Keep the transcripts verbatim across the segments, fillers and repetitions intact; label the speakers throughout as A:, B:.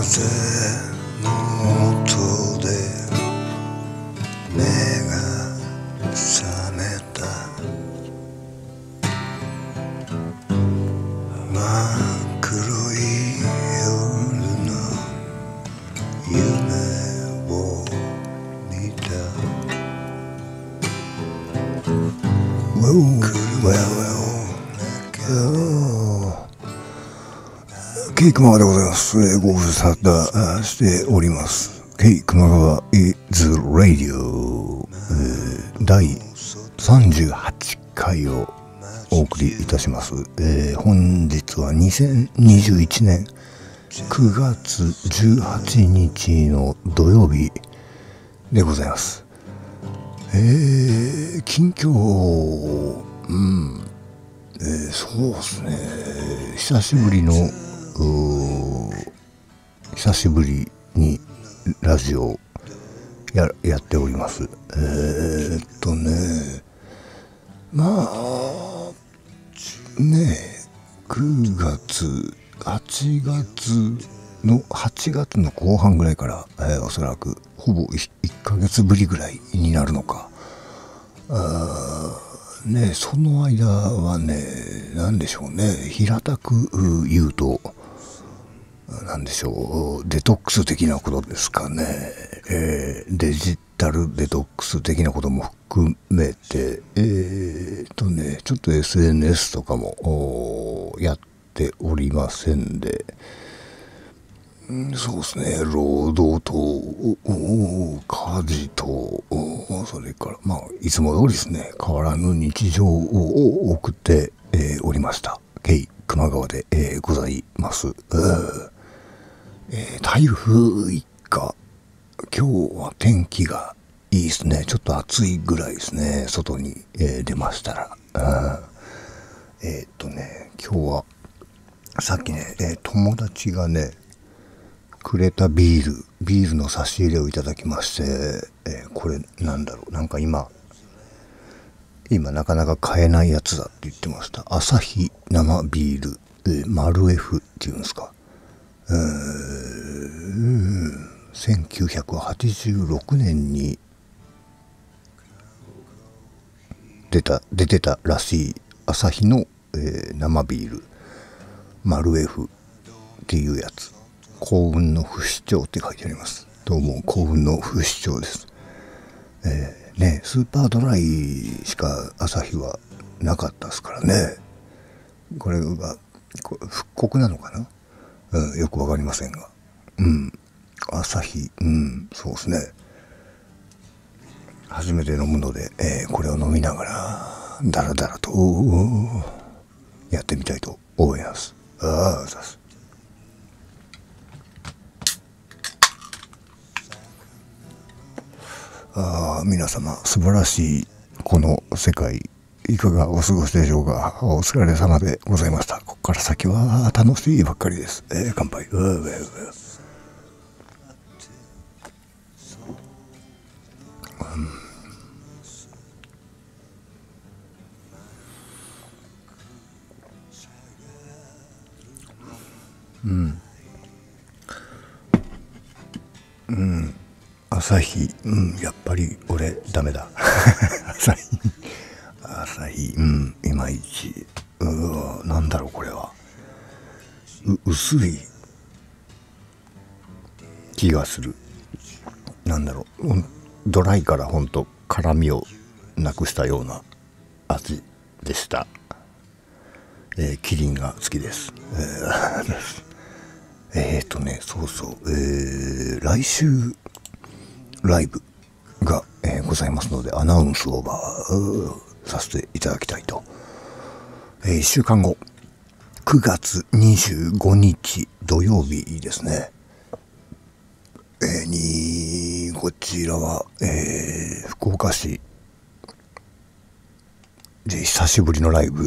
A: 風の音で目が覚めた。真っ黒い夜の夢を見た。 Well, well, well. ケイ熊川でございます。えー、ご無沙汰しております。ケイ熊川 is radio、えー、だいさんじゅうはちかいをお送りいたします。えー、本日はにせんにじゅういちねんくがつじゅうはちにちの土曜日でございます。えー、近況、うん、えー、そうですね、久しぶりの久しぶりにラジオややっております。えー、っとねまあねくがつはちがつのはちがつの後半ぐらいから、えー、おそらくほぼいっかげつぶりぐらいになるのか。あねその間はね何でしょうね、平たく言うとなんでしょう、デトックス的なことですかね。えー、デジタルデトックス的なことも含めて、えー、とね、ちょっと エスエヌエス とかもやっておりませんで、んそうですね、労働と家事と、それからまあいつも通りですね、変わらぬ日常を送って、えー、おりました。ケイ熊川で、えー、ございます。えー、台風一過、今日は天気がいいですね。ちょっと暑いぐらいですね、外に、えー、出ましたら。えー、っとね今日はさっきね、えー、友達がねくれたビールビールの差し入れをいただきまして、えー、これなんだろう、なんか今今なかなか買えないやつだって言ってました。アサヒ生ビール、えー、マルエフっていうんですか。えー、せんきゅうひゃくはちじゅうろくねんに出た出てたらしいアサヒの、えー、生ビールマルエフっていうやつ。幸運の不死鳥って書いてあります。どうも幸運の不死鳥です。えー、ねスーパードライしかアサヒはなかったですからね。これがこれ復刻なのかな、うん、よくわかりませんが、うん、アサヒ、うん、そうですね。初めて飲むので、えー、これを飲みながらダラダラとやってみたいと思います。ああ、さす。あ皆様素晴らしいこの世界いかがお過ごしでしょうか。お疲れ様でございました。ここから先は楽しいばっかりです。えー、乾杯。ううううん、うん、朝日、うん、やっぱり俺ダメだ。朝日朝日、うん、いまいち。うわ、なんだろうこれは。う薄い気がする。なんだろう、ドライからほんと辛みをなくしたような味でした。えー、キリンが好きです。えー、えーとねそうそう、えー、来週ライブが、えー、ございますのでアナウンスをばさせていただきたいと。えー、いっしゅうかんごくがつにじゅうごにち土曜日ですね。えー、にこちらは、えー、福岡市で久しぶりのライブ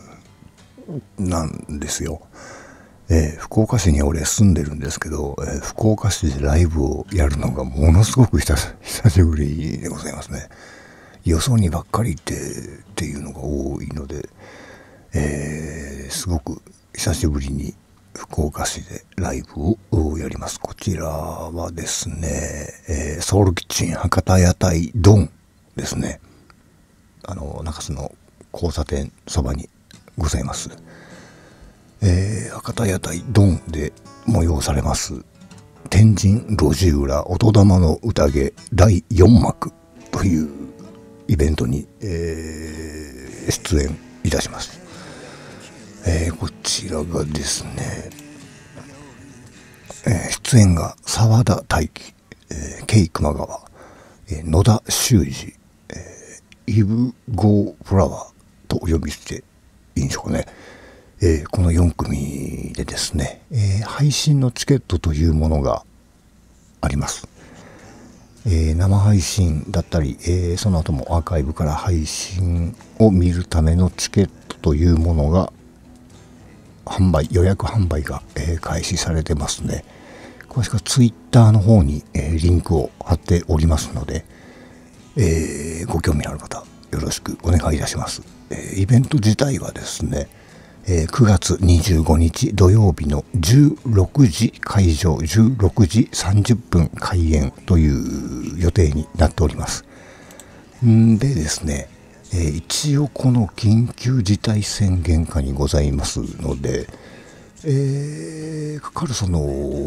A: なんですよ。えー、福岡市に俺住んでるんですけど、えー、福岡市でライブをやるのがものすごく久しぶりでございますね。よそにばっかり行ってっていうのが多いので、えー、すごく久しぶりに福岡市でライブをやります。こちらはですね、えー、ソウルキッチン博多屋台ドンですね。あの中洲の交差点そばにございます。えー、博多屋台ドンで催されます天神路地裏音玉の宴だいよん幕というイベントに、えー、出演いたします。えー、こちらがですね、えー、出演が沢田大樹、えー、ケイ熊川、えー、野田修二、えー、イブ・ゴー・フラワーとお呼びしていいんでしょうかね。えー、このよん組でですね、えー、配信のチケットというものがあります。えー、生配信だったり、えー、その後もアーカイブから配信を見るためのチケットというものが販売、予約販売が、えー、開始されてますね。詳しくはツイッターの方に、えー、リンクを貼っておりますので、えー、ご興味のある方よろしくお願いいたします。えー、イベント自体はですね、えー、くがつにじゅうごにち土曜日のじゅうろくじ会場、じゅうろくじさんじゅっぷん開演という予定になっております。んでですね、えー、一応この緊急事態宣言下にございますので、えー、かかるその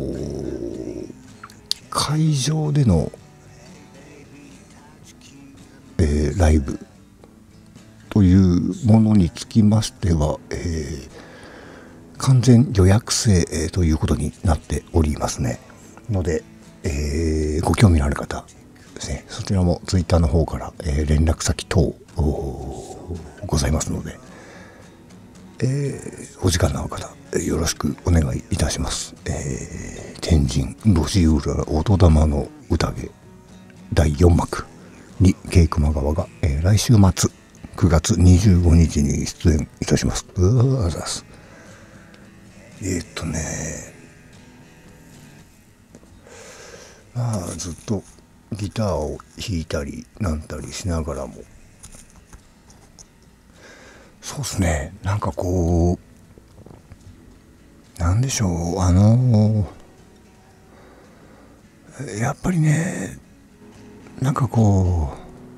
A: 会場での、えー、ライブというものにつきましては、えー、完全予約制、えー、ということになっておりますね。ので、えー、ご興味のある方ですね、そちらもツイッターの方から、えー、連絡先等ございますので、えー、お時間のある方よろしくお願いいたします。えー、天神路地裏音玉の宴だいよん幕にケイ熊川が、えー、来週末くがつにじゅうごにちに出演いたします。うわざす。えー、っとねまあずっとギターを弾いたりなんたりしながらも、そうですね、なんかこうなんでしょう、あのー、やっぱりね、なんかこ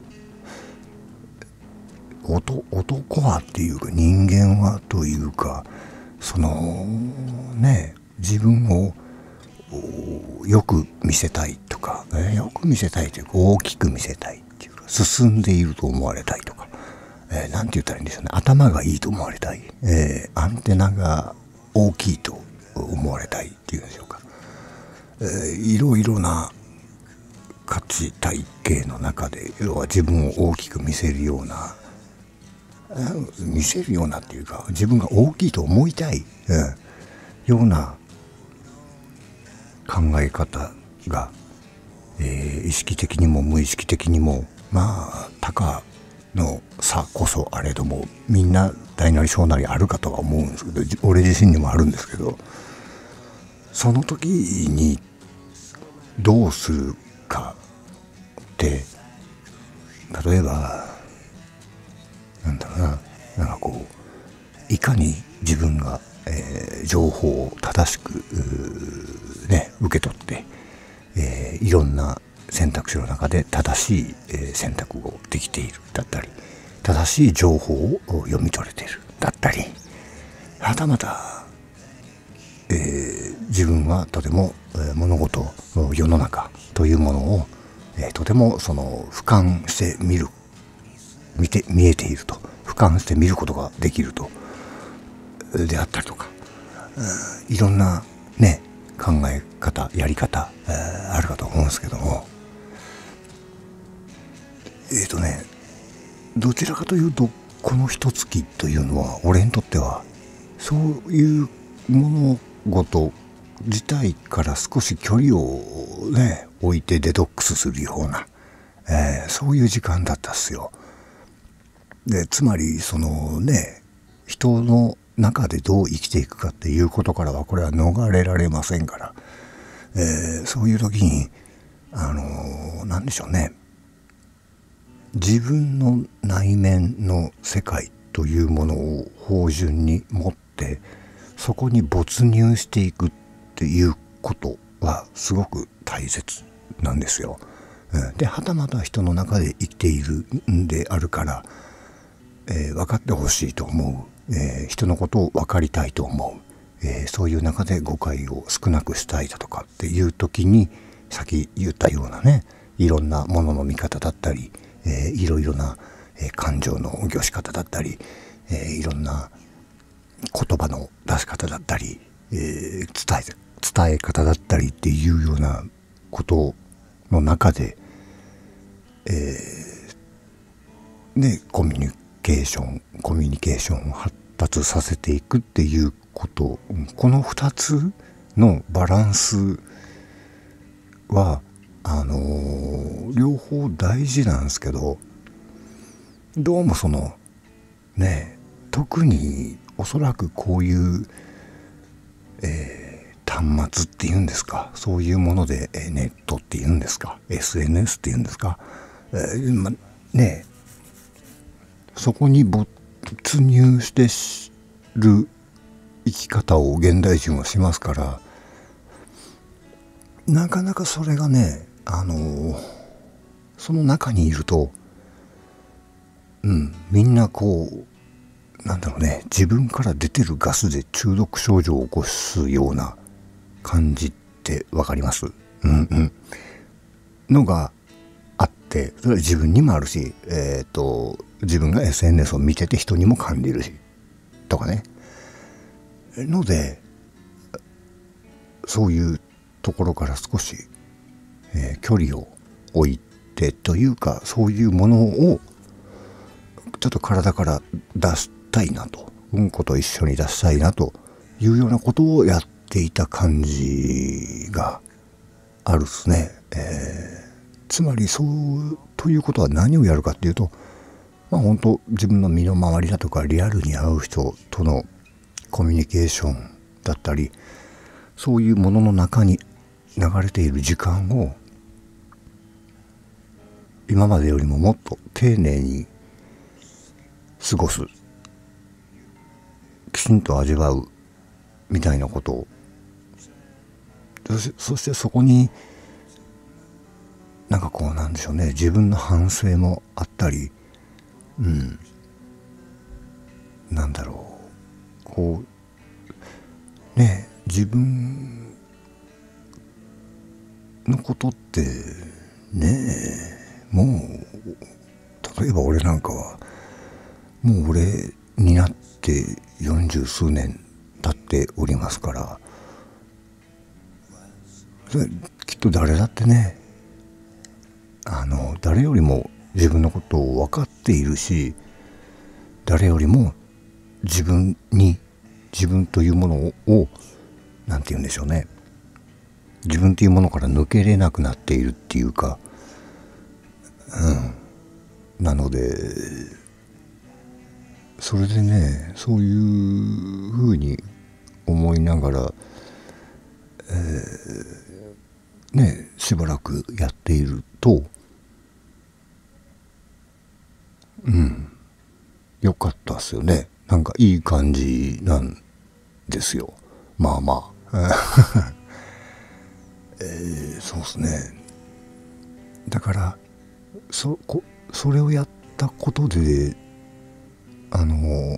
A: う男男はっていうか人間はというか、そのね、自分をよく見せたいとか、えー、よく見せたいというか大きく見せたいっていうか、進んでいると思われたいとか、えー、なんて言ったらいいんでしょうね、頭がいいと思われたい、えー、アンテナが大きいと思われたいっていうんでしょうか、えー、いろいろな価値体系の中で、要は自分を大きく見せるような、見せるようなっていうか、自分が大きいと思いたい、うん、ような考え方が、えー、意識的にも無意識的にも、まあたかの差こそあれども、みんな大なり小なりあるかとは思うんですけど、俺自身にもあるんですけど、その時にどうするかって、例えばなんだろうな、なんかこういかに自分が、えー、情報を正しくね受け取って、えー、いろんな選択肢の中で正しい、えー、選択をできているだったり、正しい情報を読み取れているだったり、はたまた、えー、自分はとても、えー、物事、世の中というものを、えー、とてもその俯瞰して見る見て見えていると、俯瞰して見ることができるとであったりとか、いろんなね考え方やり方、えー、あるかと思うんですけども、えっとねどちらかというとこの一月というのは俺にとってはそういう物事自体から少し距離をね置いてデトックスするような、えー、そういう時間だったっすよ。でつまりそのね、人の中でどう生きていくかっていうことからはこれは逃れられませんから、えー、そういう時にあのー、なんでしょうね、自分の内面の世界というものを芳醇に持って、 そこに没入していくっていうことはすごく大切なんですよ。ではたまた人の中で生きているんであるから、えー、分かってほしいと思う、えー、人のことを分かりたいと思う、えー、そういう中で誤解を少なくしたいだとかっていう時に、さっき言ったようなね、いろんなものの見方だったり、えー、いろいろな、えー、感情の御し方だったり、えー、いろんな言葉の出し方だったり、えー、伝え伝え方だったりっていうようなことの中で、えー、ね、コミュニケーションコミュニケーションを発達させていくっていうこと、このふたつのバランスはあのー、両方大事なんですけど、どうもそのね、特におそらくこういう、えー、端末っていうんですか、そういうもので、えー、ネットっていうんですか、 エスエヌエス っていうんですか、えーま、ね、そこに没入してる生き方を現代人はしますから、なかなかそれがね、あのー、その中にいると、うん、みんなこうなんだろうね、自分から出てるガスで中毒症状を起こすような感じってわかります？うんうんのがあって、それは自分にもあるし、えっと自分が エスエヌエス を見てて人にも感じるしとかね、のでそういうところから少し、えー、距離を置いてというか、そういうものをちょっと体から出したいなと、うんこと一緒に出したいなというようなことをやっていた感じがあるっすね。えー、つまりそうということは何をやるかっていうと、まあ本当自分の身の回りだとかリアルに会う人とのコミュニケーションだったり、そういうものの中に流れている時間を今までよりももっと丁寧に過ごす、きちんと味わうみたいなことを、そし、そしてそこになんかこうなんでしょうね、自分の反省もあったり、うんなんだろう、こうね、自分のことってね、もう例えば俺なんかはもう俺になって四十数年経っておりますから、それきっと誰だってね、あの誰よりも自分のことを分かっているし、誰よりも自分に自分というものを、をなんて言うんでしょうね、自分というものから抜けれなくなっているっていうか、うんなのでそれでね、そういうふうに思いながら、えー、ねしばらくやっていると、うんよかったっすよね。なんかいい感じなんですよ。まあまあ、えー、そうっすね。だからそこそれをやったことで、あの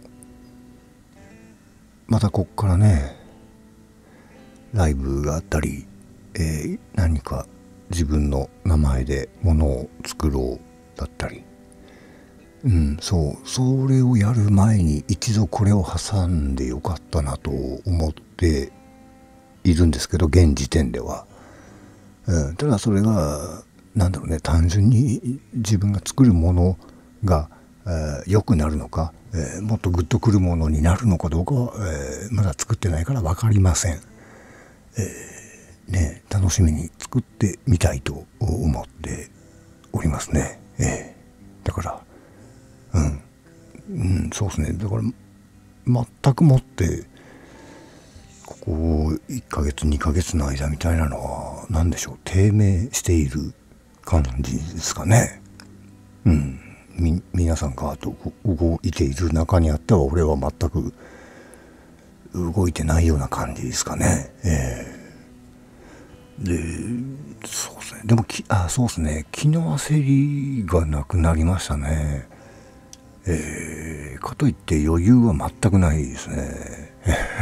A: またこっからねライブがあったり、えー、何か自分の名前でものを作ろうだったり、うん、そうそれをやる前に一度これを挟んでよかったなと思っているんですけど、現時点では、うん、ただそれがなんだろうね、単純に自分が作るものが、えー、良くなるのか、えー、もっとグッとくるものになるのかどうかは、えー、まだ作ってないから分かりません。えー、ね、楽しみに作ってみたいと思っておりますね。えー、だからうん、うん、そうですね。だから全くもってここいっかげつにかげつの間みたいなのは何でしょう、低迷している感じですかね。うん、み皆さんがと動いている中にあっては俺は全く動いてないような感じですかね。えー、で、そうですね。でもき、あ、そうですね。気の焦りがなくなりましたね。えー、かといって余裕は全くないですね。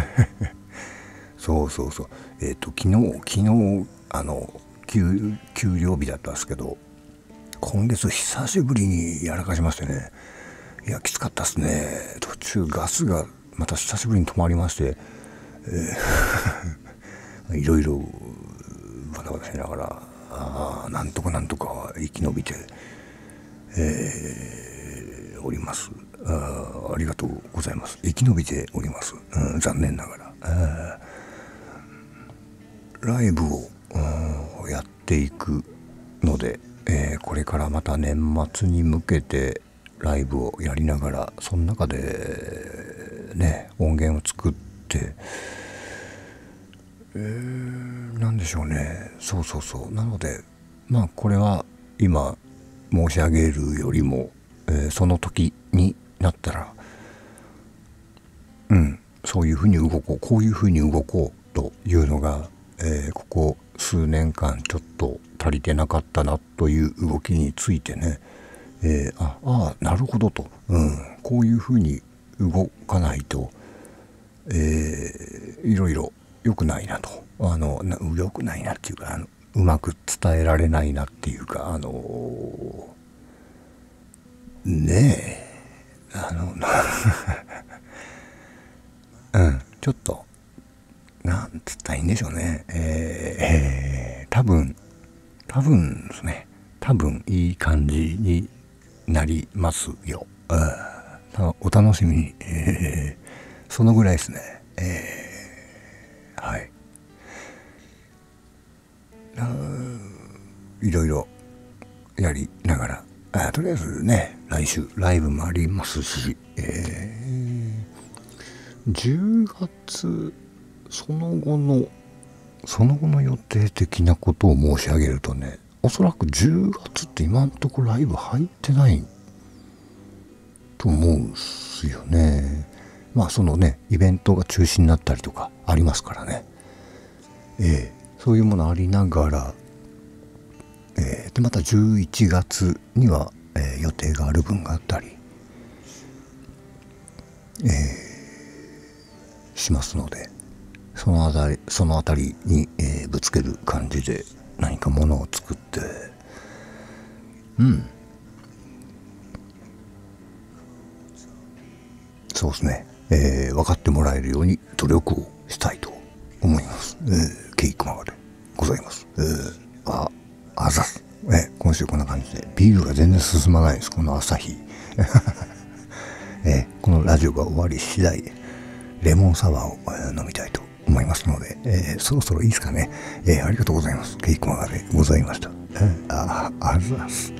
A: そうそうそう。えっと、昨日、昨日、あの、給、給料日だったんですけど、今月久しぶりにやらかしましてね。いや、きつかったですね。途中ガスがまた久しぶりに止まりまして、えー、いろいろバタバタしながら、あなんとかなんとか生き延びて、えー、おります。あ、ありがとうございます。生き延びております。うん、残念ながら。ライブをやっていくので、えー、これからまた年末に向けてライブをやりながら、その中でね、音源を作って、えー、なんでしょうね。そうそうそう。なので、まあこれは今申し上げるよりも、えー、その時になったら、うん、そういうふうに動こう、こういうふうに動こうというのが、えー、ここ数年間ちょっと足りてなかったなという動きについてね、えー、ああなるほどと、うん、こういうふうに動かないと、えー、いろいろ良くないなと、あの良くないなっていうか、あのうまく伝えられないなっていうか、あのー、ねえあのうんちょっとなんつったらいいんでしょうね。えー、えー、多分、多分ですね。多分いい感じになりますよ。お楽しみに。えー、そのぐらいですね。えー、はい。いろいろやりながら、あとりあえずね、来週ライブもありますし、えー、じゅうがつ、その後の、その後の予定的なことを申し上げるとね、おそらくじゅうがつって今んとこライブ入ってないと思うんすよね。まあそのね、イベントが中止になったりとかありますからね。ええ、そういうものありながら、えー、でまたじゅういちがつには、えー、予定がある分があったり、えー、しますので、そのあたり、そのあたりに、えー、ぶつける感じで何かものを作って、うん、そうですね、えー、分かってもらえるように努力をしたいと思います。えー、ケイクマガでございます。えー、あ、あざす。えー、今週こんな感じで、ビールが全然進まないです、この朝日。えー、このラジオが終わり次第、レモンサワーを、えー、飲みたいと思いますので、えー、そろそろいいですかね。えー、ありがとうございます。ケイクマガでございました。えー、あ、あざす。